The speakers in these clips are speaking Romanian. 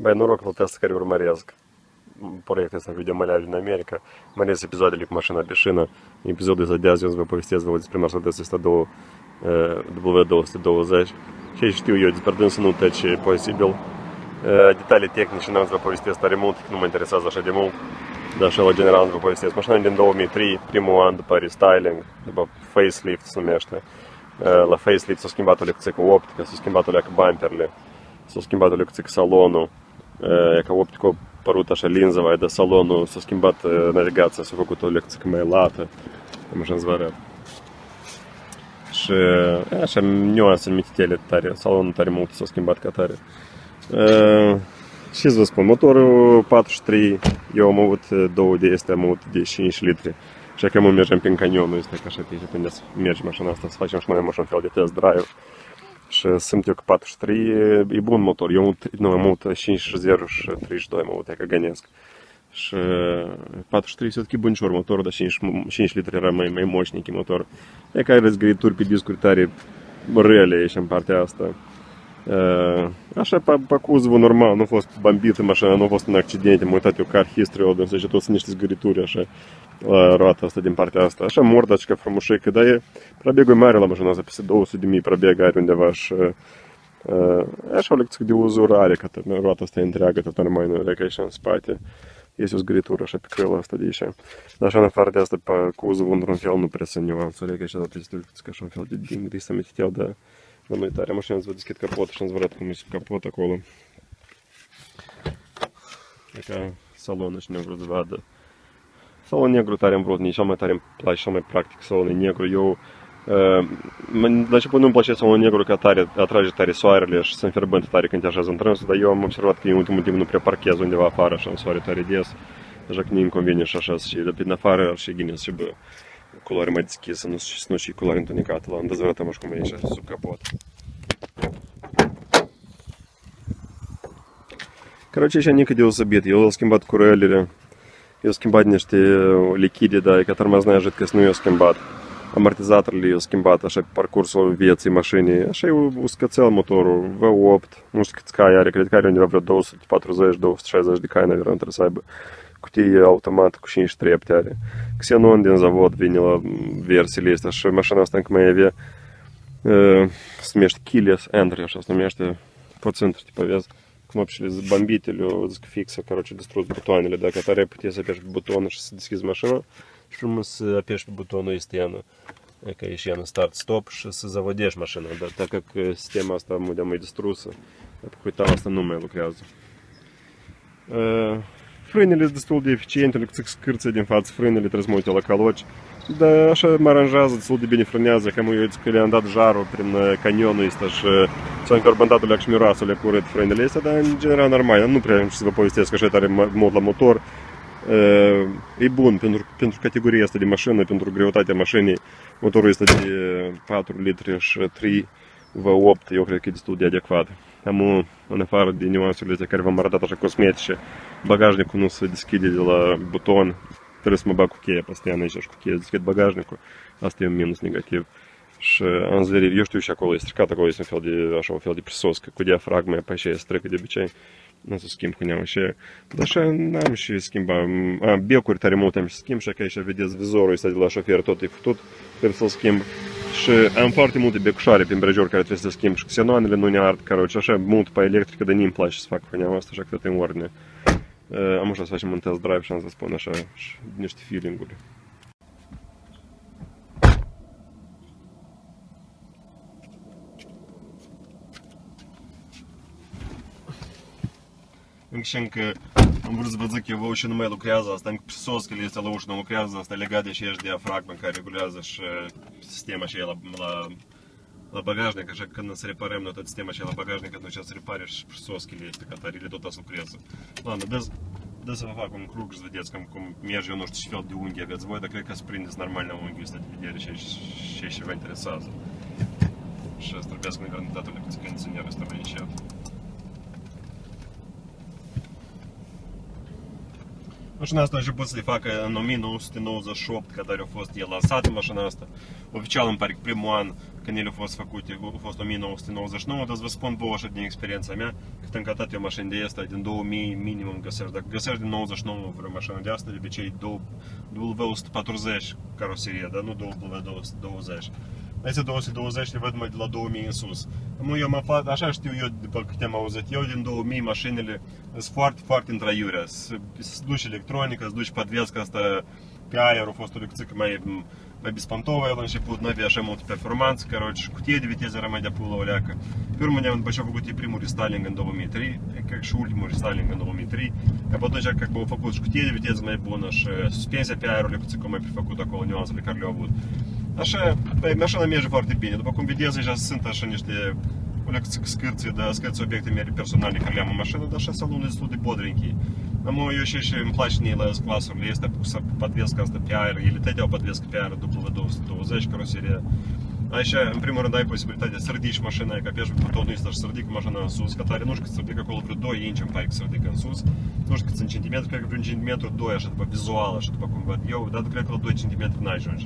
Băi, noroc la testul care urmăresc. Proiectul ăsta video-maleajul în America. Mai ales episoadele cu mașina pe șină. Episodul ăsta de azi eu să vă povestesc despre Mercedes W220. Ce știu eu despre dânsul nu trece posibil. Detalii tehnice n-am să vă povestesc tare mult, că nu mă interesează așa de mult. Dar așa la general să vă povestesc. Mașina din 2003, primul an după restyling, după facelift se numește. La facelift s-a schimbat o lecțică optică, s-a schimbat o leacă bumperele, s-a schimbat o lecțică salonul. E ca optică a apărut așa linză, de salonul, s-a schimbat navigația, s-a făcut o lecțică mai lată, cam așa îți arăt. Și așa nuanțe mititele tare, salonul tare mult s-a schimbat ca tare. Și să vă spun, motorul 43, eu am avut 2 de este, am avut de 5 litri. Și că мы mergem prin canionul ăsta, ca așa, când mergem mașina asta, să facem și noi un fel de test drive. Și simt eu că 43 e bun motor. Eu am avut 5.0 și 32 am avut, ca gănesc. Și 43 все-таки bunșor motor, dar 5 litri era mai moșnic motor. E că are răzgărituri pe discuri tare rele și în partea asta. Așa, pe cuzul normal, nu a fost bambită mașina, nu a fost în accidente, m-am uitat eu car history, însă și tot sunt niște zgărituri așa la roata asta din partea asta. Așa mordacica frumușică, dar e pробегul mare la mașina asta, peste 200.000 pробег are undeva și așa o lecție de uzură are, că roata asta e întreagă, tot mai nu e ca și în spate. Este o zgăritură așa pe crâla asta de aici. Dar așa în afară de asta, pe cuzul într-un fel nu prea sunt nuanțuri, că așa da peste ca așa un fel de ding, de să metitel, dar nu e tare. Mașina îți vă deschid capot și îți vă arăt cum e capot acolo. E ca salonul și negru îți vadă. Salon negru tare am vrut, nici cel mai tare îmi place, cel mai practic salonul negru. Eu, la început nu-mi place salonul negru că tare, atrage tare soarele și sunt fierbinte tare când te așează în trânsul, dar eu am observat că în ultimul timp nu prea parchez undeva afară așa în soare tare des. Așa că nu-mi convine și așa și de pe afară ar și gine să bă culoare mai deschisă, nu și culoare întunecată. L-am dezvărat așa cum e aici, sub capot. Короче, așa nică deosebit. Eu am schimbat curălile, eu am schimbat niște lichide, dar că tормозная жидкость nu i-a schimbat. Amortizatorele i-a schimbat așa pe parcursul vieții mașinii. Așa e uscățel motorul, V8, nu știu câți cai are, cred că are undeva vreo 240-260 de cai, наверное, trebuie să aibă. Cutie automat cu 5 trepte are. Xenon din zavod vine la versiile astea și mașina asta încă mai avea se numește keyless entry, așa se numește, poți intri, tipo, vezi, кнопочки бомбители, фикса, короче, distrus butoanele. Dacă tare puteți să apeși pe buton și să deschizi mașina și frumos să apeși pe butonul este că e și în start-stop și să zavodești mașina, dar так как sistema asta mai distrusă, uita, asta nu mai lucrează. Frânele sunt destul de eficiente, le scârță din față, frânele trebuie să mă uite la caloci. Dar așa mă aranjează, destul de bine frânează, că le-am dat jarul prin canionul ăsta și s-a încorbantat o și miroasă, le curăt frânele astea, dar în general normal, nu prea am ce să vă povestesc așa tare mod la motor. E bun pentru categoria asta de mașină, pentru greutatea mașinii, motorul este de 4 litri și 3 V8, eu cred că e destul de adecvat. Am în afară de nuanțele astea care v-am arătat așa cosmetice, bagajnicul nu se deschide de la buton. Trebuie să mă bag cu cheia постоянно aici și cu cheia deschid bagajnicul. Asta e un minus negativ. Și am zis, eu știu și acolo e stricat, acolo este un fel de prisoscă cu diafragma, pe aceea strică de obicei. Nu să schimb cu neam așa. Dar așa n-am și schimba. Becuri tare mult am și schimb și că aici vedeți vizorul ăsta de la șofer, tot e futut, trebuie să-l schimb. Și am foarte multe becușoare pe îmbrăjori care trebuie să schimb și xenoanele nu ne ard, короче, așa mult pe electrică, dar nu-mi place să fac cu neam asta, așa că tot e în ordine. Am așa să facem un test drive și am să spun așa și niște feeling-uri. Încă am vrut să vă zic, eu și nu mai lucrează asta, încă prisoscele este la ușă, nu lucrează asta legat de și ești diafragma care regulează și sistema și la bagajnic, așa că când să reparăm tot sistema și la bagajnic, atunci să repare și prisoscele este, că tarile tot să lucrează. Ладно, dă să vă fac un cruc și să vedeți cum merge, eu nu știu ce fel de unghi aveți voi, dar cred că să prindeți normal la unghiul ăsta de vedere și vă interesează. Și asta trebuie să наверное, datul de condiționer ăsta mai încet. Mașina asta a început să le facă în 1998, când a fost el lansată mașina asta. Oficial îmi pare că primul an când ele au fost făcute a fost 1999, dar să vă spun vouă așa din experiența mea, că tencatat eu mașini de asta din 2000 minimum găsești. Dacă găsești din 99 vreo mașină de asta, de obicei W140 caroserie, dar nu W220. Aceste 220 le văd mai de la 2000 în sus. Eu am aflat, așa știu eu după câte am auzit, eu din 2000 mașinile sunt foarte, foarte întraiurea. Se duce electronică, se duce подвеска asta pe aer, a fost o lecțică mai bespantовая la început, nu avea așa multă performanță, короче, cutie de viteză era mai de pula o leacă. Pe urmă, după ce au făcut primul restyling în 2003, как și ultimul restyling în 2003, apoi atunci, как бы, au făcut și cutie de viteză mai bună și suspensia pe aer, o lecțică mai prefăcut acolo, nuanțele care le-au avut. Așa, mașina merge foarte bine, după cum vedeți, deja sunt așa niște scârții, da, scârții obiecte mele personale care le-am în mașină, dar așa salonul destul de bodrenchi. Eu și îmi place în ele clasurile astea, pusă подвеска asta pe aer, ele tăteau подвеска pe aer W220 caroserie. Aici, în primul rând, ai posibilitatea să ridici mașina, că apeși butonul ăsta și să ridică mașina în sus, că tare nu știu cât să ridică acolo vreo 2 inci, îmi pare că să ridică în sus. Nu știu cât sunt centimetri, cred că vreun centimetru 2, așa după vizual, așa după cum văd eu, dar cred că la 2 cm n-ajunge.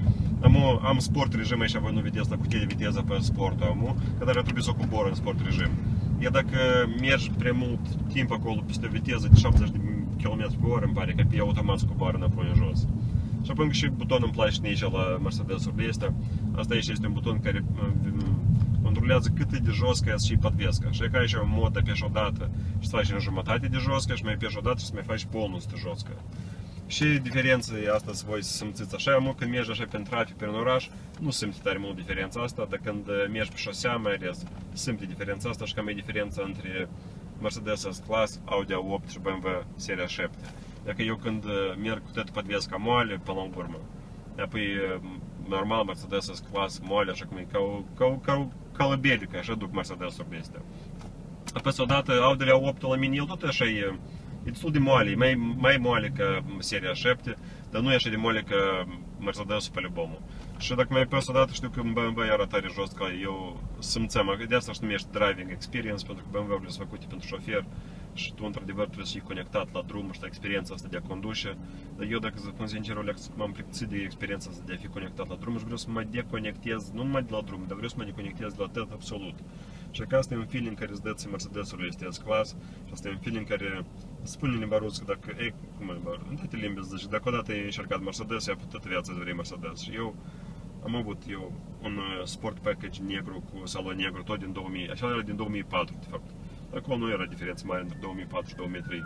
Am sport rejim, aici voi nu vedeți la cutie de viteză pe sportul, că dar trebuie să o cobor în sport rejim. Iar dacă mergi prea mult timp acolo peste o viteză de 70 de km/h, îmi pare că pe automat se coboară înapoi în jos. Și apoi și butonul îmi place aici la Mercedes-urile astea. Asta aici este un buton care controlează cât e de joscă și подвеска. Și că aici un mod apeși odată și să faci în jumătate de joscă și mai apeși odată și să mai faci полностью joscă. Și diferența asta să voi simțiți așa, când mergi așa pe trafic, pe oraș, nu simți tare mult diferența asta, dar când mergi pe șosea, mai ales, simți diferența asta și cam e diferența între Mercedes S-Class, Audi A8 și BMW seria 7. Dacă eu când merg cu toată подвеска moale, până la urmă, apoi normal Mercedes S-Class moale, așa cum e, ca o belică, așa duc Mercedes-urile astea. Apoi odată Audi A8 la mine, el tot așa e destul de moale, e mai moale ca seria 7, dar nu e așa de moale ca Mercedes-ul pe любому. Și dacă mai pus odată, știu că BMW era tare jos, că eu simțeam, de asta se numește driving experience, pentru că BMW-urile sunt făcute pentru șofer și tu, într-adevăr, trebuie să fii conectat la drum și la experiența asta de a conduce. Dar eu, dacă să spun sincer, m-am plictisit de experiența asta de a fi conectat la drum și vreau să mă deconectez, nu numai de la drum, dar vreau să mă deconectez de la tot absolut. Și că asta e un feeling care îți dă Mercedes-urile este S-Class și asta e un feeling care spune în limba rusă, dacă, cum e limba rusă, în toate limbi zice, dacă odată ai încercat Mercedes, ai toată viața să vrei Mercedes. Și eu am avut un sport package negru cu salon negru, tot din 2000, așa era din 2004, de fapt. Acolo nu era diferență mare între 2004 și 2003.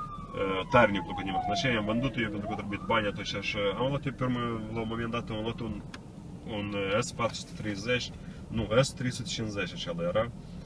Tare ne-a plăcut nimic. Și am vândut-o eu pentru că trebuie bani atunci și am luat eu pe urmă, la un moment dat, am luat un S430, nu, S350 acela era.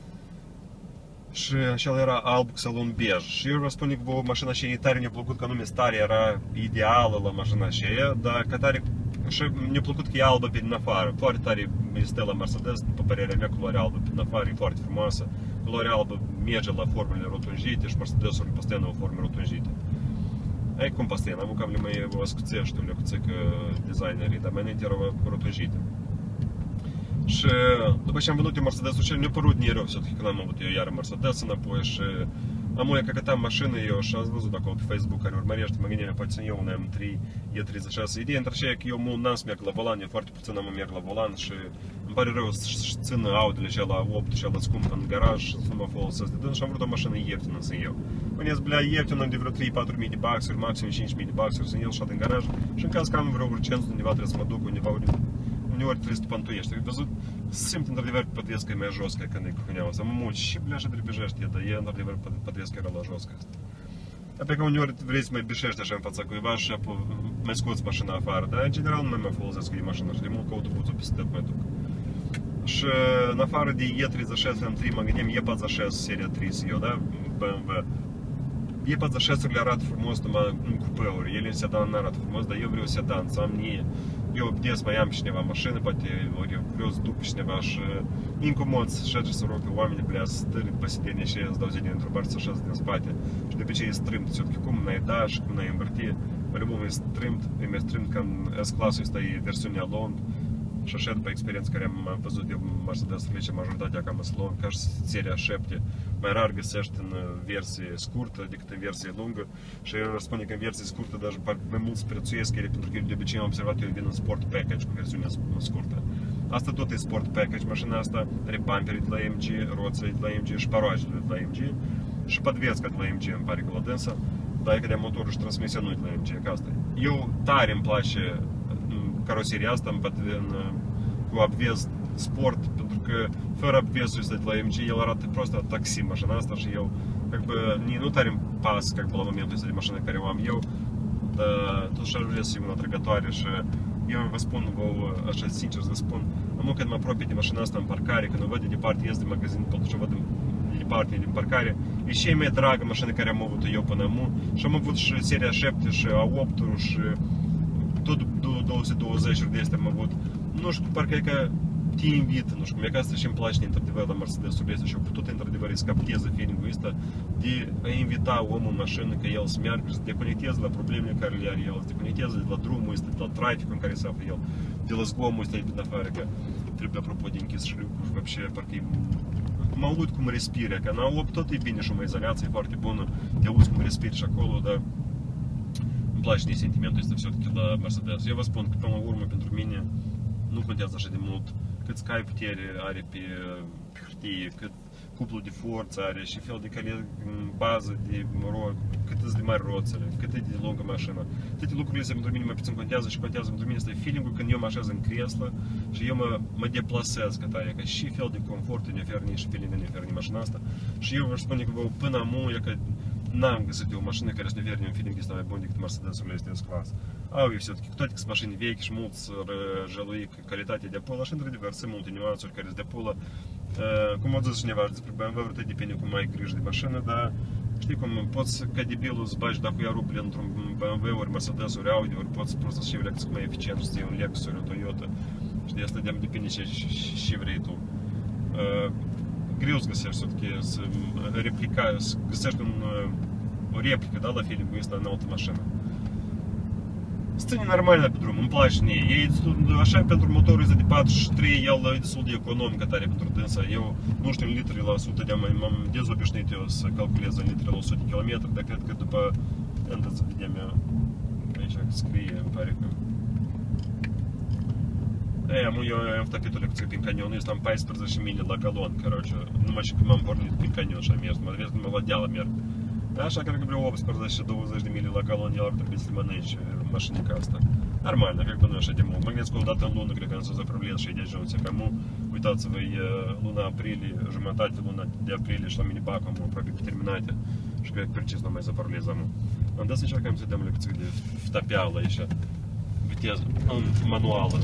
Și acela era alb cu salon bej. Și eu vă spun că mașina aceea tare ne-a plăcut, că anume stare era ideală la mașina aceea, dar că tare și mi-a plăcut că e albă pe din afară. Foarte tare este la Mercedes, după părerea mea, culoarea albă pe din afară e foarte frumoasă. Culoarea albă merge la formele rotunjite și Mercedes-urile постоянно au forme rotunjite. E cum постоянно, am cam le mai ascuțești, le cuțecă designerii, dar mai înainte erau rotunjite. Și după ce am vândut eu Mercedes-ul cel, mi-a părut nereu, все-таки, când am avut eu iară Mercedes înapoi și am eu căcătam mașină, eu și ați văzut acolo pe Facebook care urmărește, mă gândeam, poate să iau un M3 E36. Ideea între aceea că eu mult n-am să merg la volan, eu foarte puțin am merg la volan și îmi pare rău să țin Audi-le și la 8 și la scump în garaj și să nu mă folosesc de dâns și am vrut o mașină ieftină să iau. Mă blea ieftină de vreo 3-4 mii de baxuri, maxim 5 mii de baxuri să iau și în garaj și în caz că am vreo urgență undeva trebuie să mă duc undeva uneori trebuie să te pantuiești. Ai văzut? Simt într-adevăr подвеска e mai joscă când e cu huneaua asta. Mă muci și blea și drepăjești, dar e într-adevăr подвеска era la joscă asta. Apoi că uneori vrei să mai bișești așa în fața cuiva și mai scoți mașina afară, dar în general nu mai folosesc cu mașina și de mult caută puțul peste tot mai duc. Și în afară de E36 M3 mă gândim E46 seria 3 să iau, da? BMW. E46-urile arată frumos numai în cupeuri, ele în sedan nu arată frumos, dar eu vreau sedan, să am eu des mai am cineva mașină, poate ori eu vreau să duc pe cineva și incomod să ședge să rog pe oameni, blea, să stări pe sidenie și să dau zile într-o parte să ședze din spate. Și de obicei e strâmt, все-таки cum n-ai da și cum n-ai învârti, по-любому e mai strâmt ca în S-Class-ul ăsta e versiunea long. Și așa după experiență care am văzut eu Mercedes-urile și majoritatea cam sunt long, ca și seria 7, mai rar găsești în versie scurtă decât în versie lungă și eu spune că în versie scurtă даже mai mult se prețuiesc ele pentru că de obicei am observat eu vin în sport package cu versiunea scurtă. Asta tot e sport package, mașina asta are bumperi de la AMG, roțe de la AMG și paroajele de la AMG și подвеска de la AMG, îmi pare că la dânsa, dar e că de motorul și transmisia nu de la AMG, ca asta. Eu tare îmi place caroseria asta cu обвес sport, pentru că fără обвеsul ăsta de la AMG el arată просто taxi mașina asta și eu как бы nu tare îmi pas как бы la momentul ăsta de mașină care o am eu, dar totuși ajunge să fie una atrăgătoare și eu vă spun vouă, așa sincer să vă spun, nu când mă apropii de mașina asta în parcare, când o văd de departe, ies de magazin, pentru că o văd de departe din parcare, e cea mai dragă mașină care am avut eu până acum și am avut și seria 7 și A8-uri și tot 220 de astea am avut. Nu știu, parcă e că te invită, nu știu, mie că asta și îmi place într-adevăr la Mercedes-ul ăsta și eu putut într-adevăr să capteze feeling-ul ăsta de a invita omul în mașină că el să meargă, să se deconecteze la problemele care le are el, să deconecteze de la drumul ăsta, de la traficul în care se află el, de la zgomul ăsta din afară, că trebuie apropo de închis șliucul și вообще parcă mă aud cum respire, că în A8 tot e bine și o izolație e foarte bună, te auzi cum respiri și acolo, dar îmi place de sentimentul ăsta все-таки la Mercedes. Eu vă spun că până la urmă pentru mine nu contează așa de mult cât cai putere are pe hârtie, cât cuplu de forță are și fel de bază de cât de mari roțele, cât e de lungă mașina. Toate lucrurile astea pentru mine mai puțin contează și contează pentru mine este feeling-ul când eu mă așez în creslă și eu mă deplasez că și fel de confort ne oferă și feeling ne oferă mașina asta. Și eu vă spun că până acum e că n-am găsit o mașină care să ne ofere un feeling ăsta mai bun decât Mercedes-ul este S-Class. Au и все-таки, cu toate că sunt mașini vechi și mulți răluie calitatea de acolo, și într-adevăr sunt multe nuanțuri care sunt de acolo. Cum au zis cineva despre BMW, tot depinde cum ai grijă de mașină, dar știi cum, poți ca debilul să bagi dacă ia ruble într-un BMW, ori Mercedes, ori Audi, ori poți просто să iei mai eficient, să iei un Lexus, ori un Toyota. Și de asta depinde ce vrei tu. Greu să găsești все-таки să găsești o replică, da, la feeling-ul ăsta în altă mașină. Ține normală pe drum, îmi place mie. E așa pentru motorul ăsta de 43, el e destul de economică tare pentru dânsa. Eu nu știu în litri la 100 de m-am dezobișnuit eu să calculez în litri la 100 km, dar cred că după, să vedem eu, aici scrie, îmi pare că eu am tapit o lecție prin canionul ăsta, am 14 mile la galon, короче, numai și când m-am pornit prin canion și am mers, mă vezi că mă la deală merg. Așa, cred că vreo 18-20 de mile la galon, el ar trebui să le mănânci mașinica asta. Нормально, как бы nu așa de mult. Magnețul o dată în lună, cred că am să zapravlez și de ajuns. Cam uitați-vă, luna aprilie, jumătate luna de aprilie și la mine bac am aproape terminate. Și cred că precis nu mai zapravlez am. Am dat să încercăm să dăm lecții de vtapeală aici, viteză, manuală.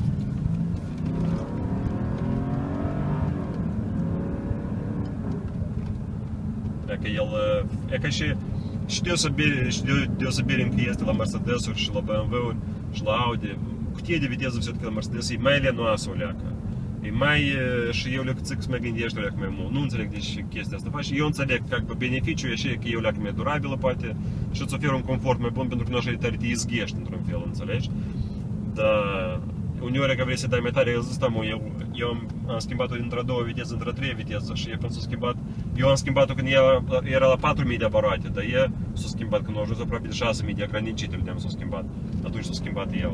Că el, e ca și deosebire încă este la Mercedes-uri și la BMW-uri și la Audi. Cutie de viteză все-таки la Mercedes e mai lenoasă o leacă. E mai, și eu leacă să mă gândești o leacă mai mult. Nu înțeleg de ce chestia asta faci. Eu înțeleg că beneficiul e așa că e o leacă mai durabilă poate și îți oferă un confort mai bun pentru că nu așa de tare te izghești într-un fel, înțelegi? Dar uneori că vrei să dai mai tare, eu am schimbat-o dintre 2 viteze între 3 viteze și când s-a schimbat, eu am schimbat-o când era la 4000 de abarate, dar s-a schimbat când a ajuns aproape de 6000 de ограничители de s-a schimbat, atunci s-a schimbat el.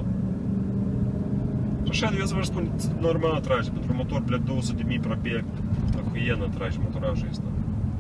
Și așa, eu să vă spun, normal trage, pentru motor, 200.000 pробег, охуенно trage motorajul ăsta.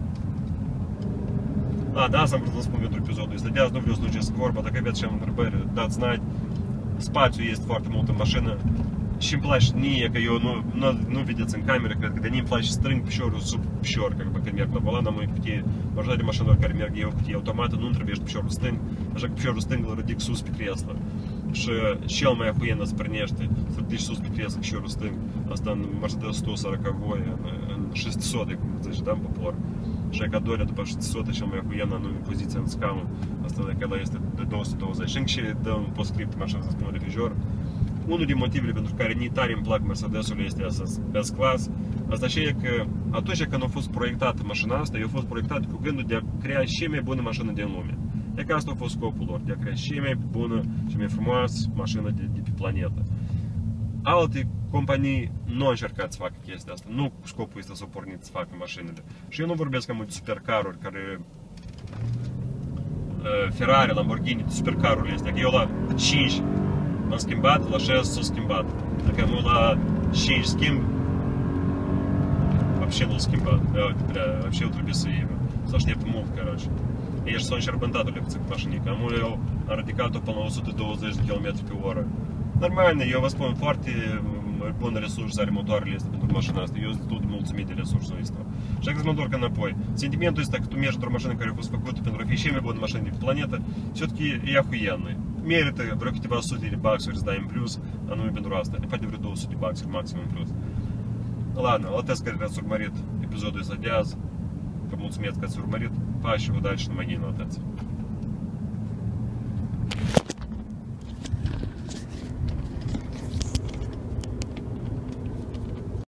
Da, asta am vrut să spun pentru episodul ăsta, de azi nu vreau să lungesc vorba, dacă aveți și întrebări, dați знать. Spațiu este foarte mult în mașină și îmi place mie, că eu nu vedeți în cameră, cred că de mine îmi place strâng piciorul sub picior, când merg la volan, am o cutie, majoritatea mașinilor care merg eu cutie automată, nu-mi trebuie piciorul stâng, așa că piciorul stâng îl ridic sus pe creslă. Și cel mai ahuienă să prănește, să ridici sus pe creslă piciorul stâng, asta în Mercedes 140, în 600, cum zice, da, în popor. Și ca doilea după 600, cel mai ahuienă anume poziția în scaun, asta de că este de 220. Și încă și dă un postscript, așa să spun, revizor. Unul din motivele pentru care ni tare îmi plac Mercedes-ul este S-Class, asta și e că atunci când a fost proiectată mașina asta, a fost proiectată cu gândul de a crea cea mai bună mașină din lume. E că asta a fost scopul lor, de a crea cea mai bună, cea mai frumoasă mașină de pe planetă. Alte companii nu au încercat să facă chestia asta, nu scopul este să o porniți să facă mașinile. Și eu nu vorbesc cam de supercaruri care Ferrari, Lamborghini, supercarurile astea, că eu la 5 m-am schimbat, la 6 s-a schimbat. Dacă am la Щи с кем? Вообще ну с кем, бля, вообще утроби своими. Саш не помог, короче. Я ж сончер бандатулі в цих машині. Кому я радикату полновосоти до 10 км в ора. Нормально, я вас помню, фарти пон ресурс за ремонтуар лезть, pentru машина asta. Eu tot mulțumit de resursul ăsta. Și dacă mă înapoi, sentimentul ăsta că tu mergi într-o mașină care a fost făcută pentru a fi cea mai bună mașină de pe planetă, все-таки e охуенный. Merită vreo câteva sute de baxuri să dai în plus, anume pentru asta. Poate vreo 200 de baxuri maxim în plus. Ладно, mulțumesc că ați urmărit episodul ăsta de azi. Vă mulțumesc că ați urmărit. Pa și udачи на моей нотации.